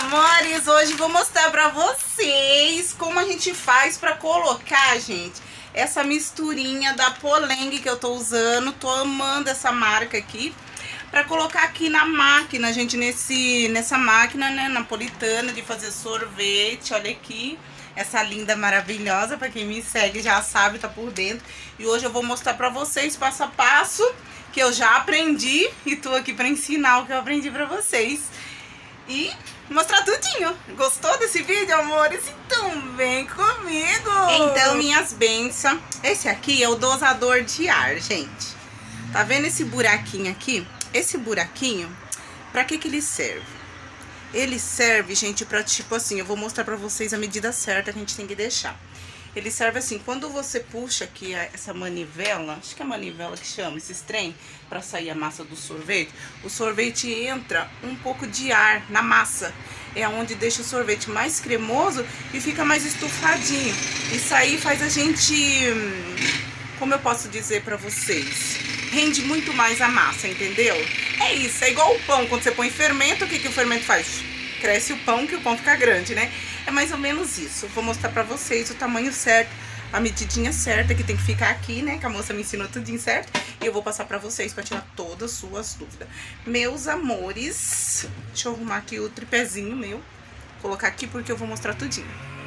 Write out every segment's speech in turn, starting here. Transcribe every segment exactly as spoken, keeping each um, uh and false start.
amores, hoje vou mostrar pra vocês como a gente faz pra colocar, gente, essa misturinha da Poleng que eu tô usando. Tô amando essa marca aqui. Pra colocar aqui na máquina, gente, nesse, nessa máquina, né, napolitana de fazer sorvete. Olha aqui, essa linda, maravilhosa, pra quem me segue já sabe, tá por dentro. E hoje eu vou mostrar pra vocês passo a passo que eu já aprendi e tô aqui pra ensinar o que eu aprendi pra vocês. E mostrar tudinho. Gostou desse vídeo, amores? Então vem comigo! Então, minhas bênçãos, esse aqui é o dosador de ar, gente. Tá vendo esse buraquinho aqui? Esse buraquinho, pra que que ele serve? Ele serve, gente, pra tipo assim, eu vou mostrar pra vocês a medida certa que a gente tem que deixar. Ele serve assim, quando você puxa aqui essa manivela, acho que é a manivela que chama, esses trem, pra sair a massa do sorvete, o sorvete entra um pouco de ar na massa. É onde deixa o sorvete mais cremoso e fica mais estufadinho. Isso aí faz a gente, como eu posso dizer pra vocês, rende muito mais a massa, entendeu? É isso, é igual o pão, quando você põe fermento, o que que o fermento faz? Cresce o pão, que o pão fica grande, né? É mais ou menos isso. Vou mostrar pra vocês o tamanho certo, a medidinha certa que tem que ficar aqui, né? Que a moça me ensinou tudinho certo. E eu vou passar pra vocês pra tirar todas as suas dúvidas. Meus amores, deixa eu arrumar aqui o tripézinho meu. Vou colocar aqui porque eu vou mostrar tudinho.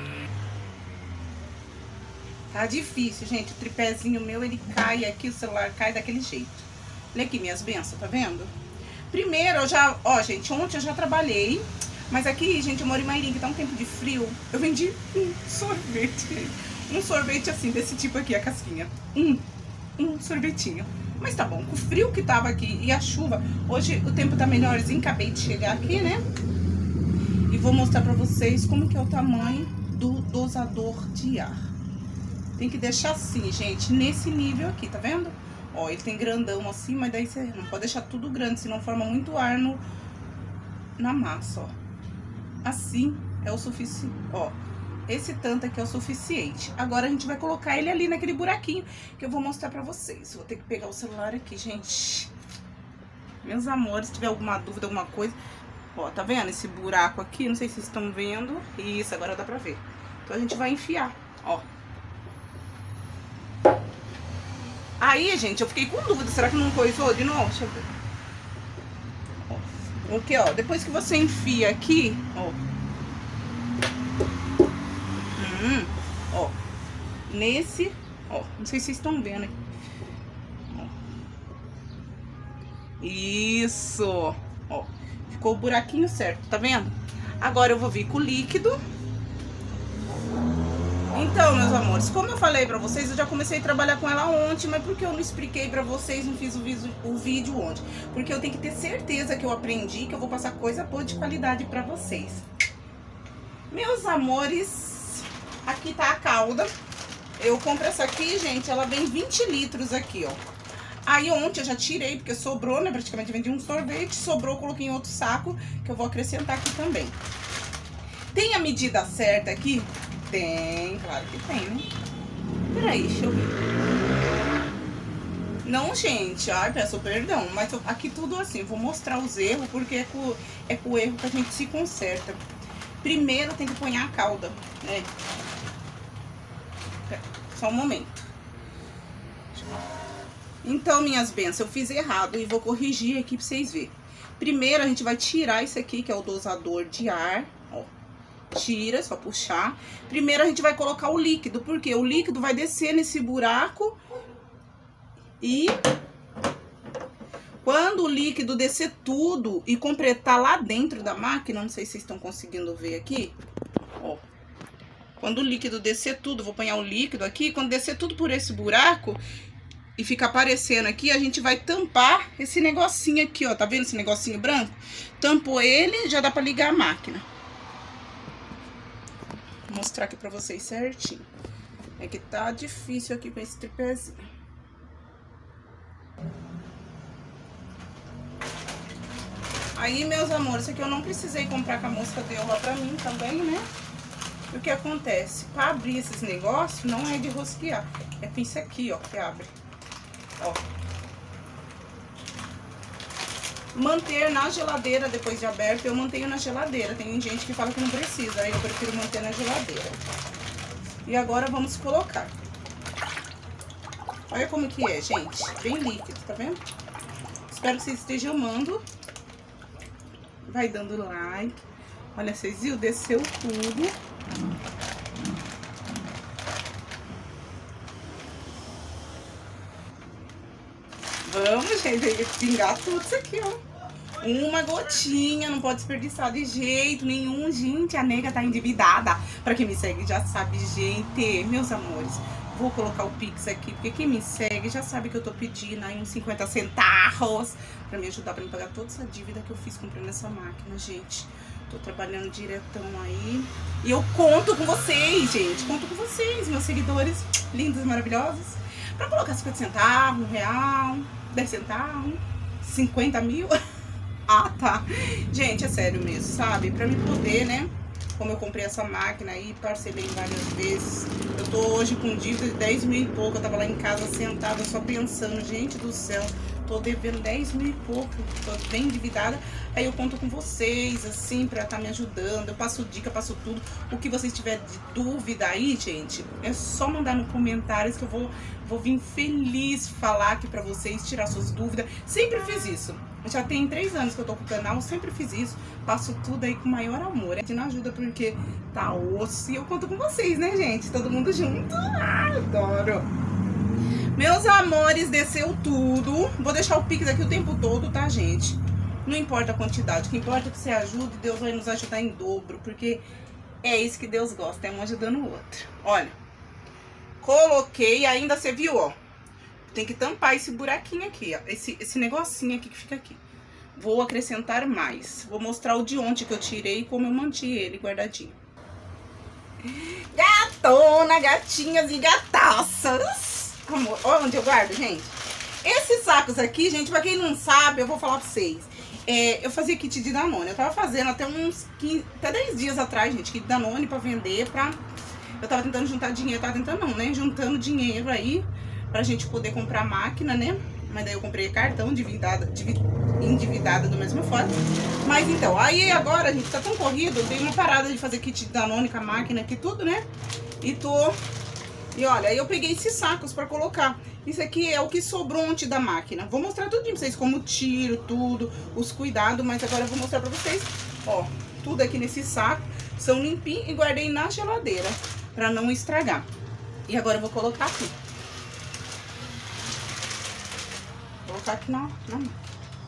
Tá difícil, gente. O tripézinho meu, ele cai aqui, o celular cai daquele jeito. Olha aqui minhas bênçãos, tá vendo? Primeiro, eu já... Ó, gente, ontem eu já trabalhei. Mas aqui, gente, eu moro em Mairim, que tá um tempo de frio. Eu vendi um sorvete. Um sorvete assim, desse tipo aqui, a casquinha. Um, um sorvetinho. Mas tá bom, com o frio que tava aqui e a chuva. Hoje o tempo tá melhorzinho, acabei de chegar aqui, né? E vou mostrar pra vocês como que é o tamanho do dosador de ar. Tem que deixar assim, gente, nesse nível aqui, tá vendo? Ó, ele tem grandão assim, mas daí você não pode deixar tudo grande, senão forma muito ar no, na massa, ó. Assim é o suficiente, ó. Esse tanto aqui é o suficiente. Agora a gente vai colocar ele ali naquele buraquinho que eu vou mostrar pra vocês. Vou ter que pegar o celular aqui, gente. Meus amores, se tiver alguma dúvida, alguma coisa... Ó, tá vendo esse buraco aqui? Não sei se vocês estão vendo. Isso, agora dá pra ver. Então a gente vai enfiar, ó. Aí, gente, eu fiquei com dúvida. Será que não coisou de novo? Deixa eu ver. Porque, ó, depois que você enfia aqui, ó. Hum, ó. Nesse, ó. Não sei se vocês estão vendo aqui. Ó. Isso, ó. Ficou o buraquinho certo, tá vendo? Agora eu vou vir com o líquido. Então, meus amores, como eu falei pra vocês, eu já comecei a trabalhar com ela ontem, mas por que eu não expliquei pra vocês, não fiz o, viso, o vídeo ontem? Porque eu tenho que ter certeza que eu aprendi, que eu vou passar coisa boa de qualidade pra vocês. Meus amores, aqui tá a calda. Eu compro essa aqui, gente, ela vem vinte litros aqui, ó. Aí ontem eu já tirei, porque sobrou, né, praticamente vendi um sorvete, sobrou, coloquei em outro saco, que eu vou acrescentar aqui também. Tem a medida certa aqui? Tem, claro que tem, né? Peraí, deixa eu ver. Não, gente, ai, peço perdão, mas eu, aqui tudo assim, vou mostrar os erros, porque é com, é com o erro que a gente se conserta. Primeiro tem que pôr a calda, né? Só um momento. Então, minhas bênçãos, eu fiz errado e vou corrigir aqui pra vocês verem. Primeiro a gente vai tirar isso aqui, que é o dosador de ar, ó. Tira, só puxar. Primeiro a gente vai colocar o líquido, porque o líquido vai descer nesse buraco. E quando o líquido descer tudo e completar lá dentro da máquina, não sei se vocês estão conseguindo ver aqui, ó. Quando o líquido descer tudo, vou pôr o líquido aqui, quando descer tudo por esse buraco e ficar aparecendo aqui, a gente vai tampar esse negocinho aqui, ó. Tá vendo esse negocinho branco? Tampou ele, já dá pra ligar a máquina. Vou mostrar aqui pra vocês certinho. É que tá difícil aqui com esse tripézinho. Aí, meus amores, isso aqui eu não precisei comprar, que a moça deu lá pra mim também, né? E o que acontece? Pra abrir esses negócios, não é de rosquear. É com isso aqui, ó, que abre. Ó. manter na geladeira depois de aberto. Eu mantenho na geladeira. Tem gente que fala que não precisa, aí eu prefiro manter na geladeira. E agora vamos colocar. Olha como que é, gente. Bem líquido, tá vendo? Espero que vocês estejam amando. Vai dando like. Olha, vocês viram? Desceu tudo. Vamos, gente. Tem que pingar tudo isso aqui, ó. Uma gotinha, não pode desperdiçar de jeito nenhum. Gente, a nega tá endividada. Pra quem me segue já sabe, gente. Meus amores, vou colocar o Pix aqui, porque quem me segue já sabe que eu tô pedindo aí uns cinquenta centavos pra me ajudar, pra me pagar toda essa dívida que eu fiz comprando essa máquina, gente. Tô trabalhando diretão aí. E eu conto com vocês, gente. Conto com vocês, meus seguidores lindos, maravilhosos. Pra colocar cinquenta centavos, um real, dez centavos, cinquenta mil. Ah, tá. Gente, é sério mesmo, sabe? Pra me poder, né? Como eu comprei essa máquina aí, parcelei várias vezes. Eu tô hoje com dívida de dez mil e pouco. Eu tava lá em casa sentada só pensando, gente do céu, tô devendo dez mil e pouco, tô bem endividada. Aí eu conto com vocês, assim, pra estar tá me ajudando. Eu passo dica, passo tudo. O que vocês tiverem de dúvida aí, gente, é só mandar nos comentários que eu vou, vou vir feliz falar aqui pra vocês, tirar suas dúvidas. Sempre fiz isso. Já tem três anos que eu tô com o canal, sempre fiz isso. Passo tudo aí com o maior amor. A gente não ajuda porque tá osso. E eu conto com vocês, né, gente? Todo mundo junto. Ah, adoro. Meus amores, desceu tudo. Vou deixar o Pix aqui o tempo todo, tá, gente? Não importa a quantidade. O que importa é que você ajude. Deus vai nos ajudar em dobro. Porque é isso que Deus gosta. É um ajudando o outro. Olha. Coloquei. Ainda você viu, ó. Tem que tampar esse buraquinho aqui, ó. Esse, esse negocinho aqui que fica aqui. Vou acrescentar mais. Vou mostrar o de ontem que eu tirei e como eu mantive ele guardadinho. Gatona, gatinhas e gataças. Amor, olha onde eu guardo, gente. Esses sacos aqui, gente, pra quem não sabe, eu vou falar pra vocês. É, eu fazia kit de Danone. Eu tava fazendo até uns quinze, até dez dias atrás, gente, kit de Danone pra vender, pra... Eu tava tentando juntar dinheiro, tava tentando não, né? Juntando dinheiro aí pra gente poder comprar máquina, né? Mas daí eu comprei cartão endividada, endividada da mesma forma. Mas então, aí agora, a gente tá tão corrido, eu dei uma parada de fazer kit de Danone com a máquina aqui, tudo, né? E tô... E olha, aí eu peguei esses sacos pra colocar. Isso aqui é o que sobrou ontem da máquina. Vou mostrar tudo pra vocês, como tiro, tudo, os cuidados. Mas agora eu vou mostrar pra vocês, ó, tudo aqui nesse saco. São limpinhos e guardei na geladeira pra não estragar. E agora eu vou colocar aqui. Vou colocar aqui na, na máquina.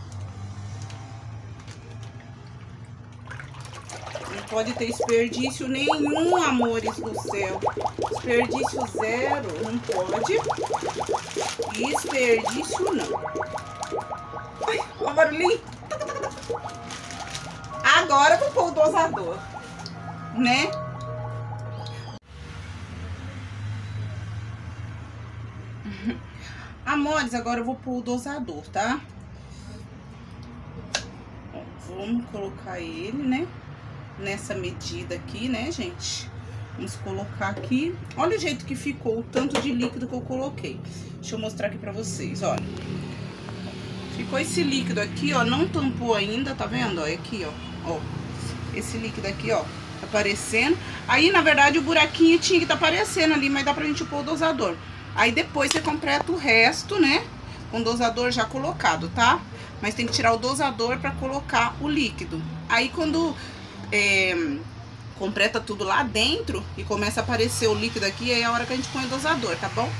Não pode ter desperdício nenhum, amores do céu. Desperdício zero, não pode. Desperdício não. Ai, olha o barulhinho. Agora eu vou pôr o dosador, né? Amores, agora eu vou pôr o dosador, tá? Ó, vamos colocar ele, né? Nessa medida aqui, né, gente? Vamos colocar aqui. Olha o jeito que ficou, o tanto de líquido que eu coloquei. Deixa eu mostrar aqui pra vocês, olha. Ficou esse líquido aqui, ó, não tampou ainda, tá vendo? Ó, aqui, ó, ó. Esse líquido aqui, ó, tá aparecendo. Aí, na verdade, o buraquinho tinha que tá aparecendo ali, mas dá pra gente pôr o dosador. Aí, depois você completa o resto, né, com o dosador já colocado, tá? Mas tem que tirar o dosador pra colocar o líquido. Aí, quando... É, completa tudo lá dentro e começa a aparecer o líquido aqui, aí é a hora que a gente põe o dosador, tá bom?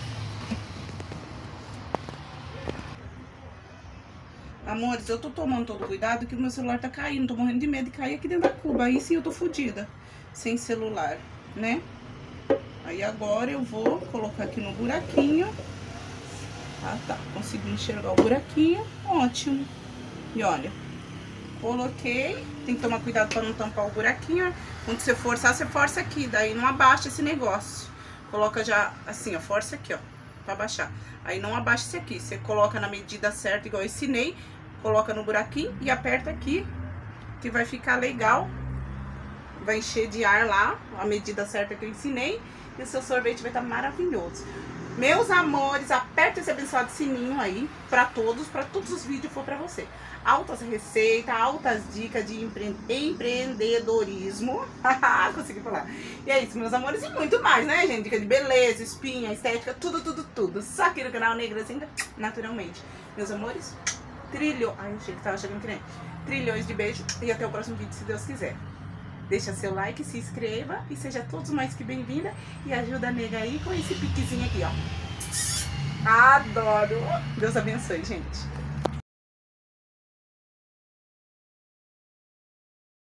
Amores, eu tô tomando todo cuidado que o meu celular tá caindo, tô morrendo de medo de cair aqui dentro da cuba, aí sim eu tô fodida, sem celular, né? Aí agora eu vou colocar aqui no buraquinho. Ah, tá, consegui enxergar o buraquinho, ótimo. E olha, coloquei, tem que tomar cuidado para não tampar o buraquinho. Quando você forçar, você força aqui, daí não abaixa esse negócio. Coloca já assim, ó, força aqui, ó, para baixar. Aí não abaixa esse aqui, você coloca na medida certa, igual eu ensinei. Coloca no buraquinho e aperta aqui, que vai ficar legal. Vai encher de ar lá, a medida certa que eu ensinei. E o seu sorvete vai estar maravilhoso. Meus amores, aperta esse abençoado sininho aí, pra todos, pra todos os vídeos for pra você. altas receitas, altas dicas de empre... empreendedorismo. Consegui falar. E é isso, meus amores, e muito mais, né, gente? Dica de beleza, espinha, estética, tudo, tudo, tudo. Só aqui no canal Negrazinha, naturalmente. Meus amores, trilho... Ai, achei que tava chegando que nem... Trilhões de beijos e até o próximo vídeo, se Deus quiser. Deixa seu like, se inscreva e seja todos mais que bem-vinda. E ajuda a nega aí com esse piquezinho aqui, ó. Adoro! Deus abençoe, gente.